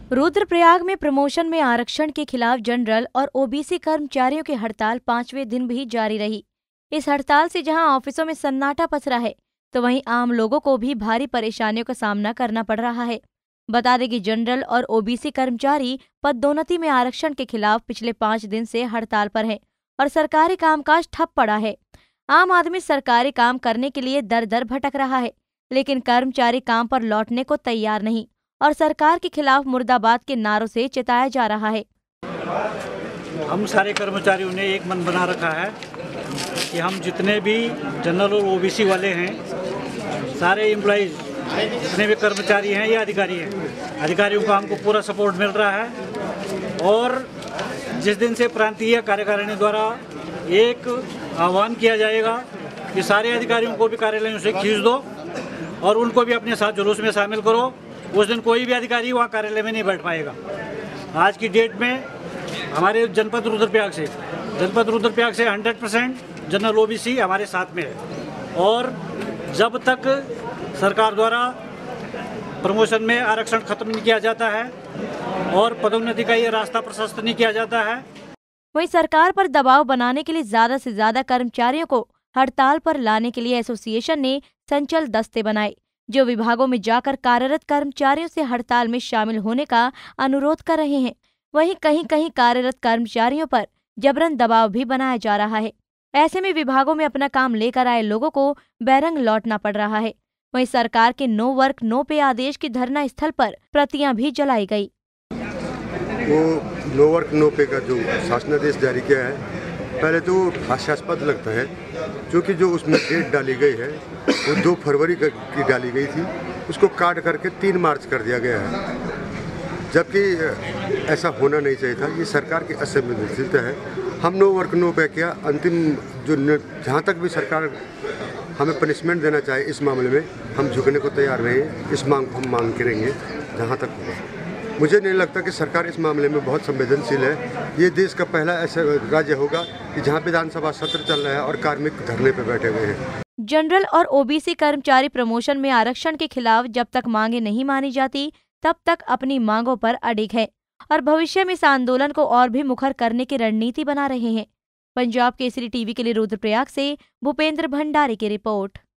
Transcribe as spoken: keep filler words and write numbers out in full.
रुद्रप्रयाग में प्रमोशन में आरक्षण के खिलाफ जनरल और ओबीसी कर्मचारियों की हड़ताल पांचवें दिन भी जारी रही। इस हड़ताल से जहां ऑफिसों में सन्नाटा पसरा है, तो वहीं आम लोगों को भी भारी परेशानियों का सामना करना पड़ रहा है। बता दें कि जनरल और ओबीसी कर्मचारी पदोन्नति में आरक्षण के खिलाफ पिछले पाँच दिन से हड़ताल पर है और सरकारी कामकाज ठप पड़ा है। आम आदमी सरकारी काम करने के लिए दर दर भटक रहा है, लेकिन कर्मचारी काम पर लौटने को तैयार नहीं और सरकार के खिलाफ मुर्दाबाद के नारों से चिताया जा रहा है। हम सारे कर्मचारियों ने एक मन बना रखा है कि हम जितने भी जनरल और ओबीसी वाले हैं, सारे एम्प्लॉइज जितने भी कर्मचारी हैं या अधिकारी हैं, अधिकारियों को हमको पूरा सपोर्ट मिल रहा है। और जिस दिन से प्रांतीय कार्यकारिणी द्वारा एक आह्वान किया जाएगा कि सारे अधिकारियों को भी कार्यालयों से खींच दो और उनको भी अपने साथ जुलूस में शामिल करो, उस दिन कोई भी अधिकारी वहाँ कार्यालय में नहीं बैठ पाएगा। आज की डेट में हमारे जनपद रुद्रप्रयाग से जनपद रुद्रप्रयाग से सौ परसेंट जनरल ओबीसी हमारे साथ में है और जब तक सरकार द्वारा प्रमोशन में आरक्षण खत्म नहीं किया जाता है और पदोन्नति का ये रास्ता प्रशस्त नहीं किया जाता है, वहीं सरकार पर दबाव बनाने के लिए ज्यादा से ज्यादा कर्मचारियों को हड़ताल पर लाने के लिए एसोसिएशन ने संचल दस्ते बनाए, जो विभागों में जाकर कार्यरत कर्मचारियों से हड़ताल में शामिल होने का अनुरोध कर रहे हैं। वहीं कहीं कहीं कार्यरत कर्मचारियों पर जबरन दबाव भी बनाया जा रहा है। ऐसे में विभागों में अपना काम लेकर आए लोगों को बैरंग लौटना पड़ रहा है। वहीं सरकार के नो वर्क नो पे आदेश की धरना स्थल पर प्रतियां भी जलाई गई। वो नो वर्क नो पे का जो शासनादेश जारी किया है, पहले तो हास्यास्पद लगता है, क्योंकि जो उसमें डेट डाली गई है वो दो फरवरी की डाली गई थी, उसको काट करके तीन मार्च कर दिया गया है, जबकि ऐसा होना नहीं चाहिए था। ये सरकार की असंवेदनशीलता है। हम नो वर्क नो पे किया, अंतिम जो जहाँ तक भी सरकार हमें पनिशमेंट देना चाहे इस मामले में हम झुकने को तैयार नहीं हैं। इस मांग को हम मांग करेंगे जहाँ तक होगा। मुझे नहीं लगता कि सरकार इस मामले में बहुत संवेदनशील है। ये देश का पहला ऐसा राज्य होगा कि जहाँ विधानसभा सत्र चल रहा है और कार्मिक धरने पर बैठे हुए हैं। जनरल और ओबीसी कर्मचारी प्रमोशन में आरक्षण के खिलाफ जब तक मांगे नहीं मानी जाती, तब तक अपनी मांगों पर अडिग है और भविष्य में इस आंदोलन को और भी मुखर करने की रणनीति बना रहे हैं। पंजाब केसरी टीवी के लिए रुद्रप्रयाग से भूपेंद्र भंडारी की रिपोर्ट।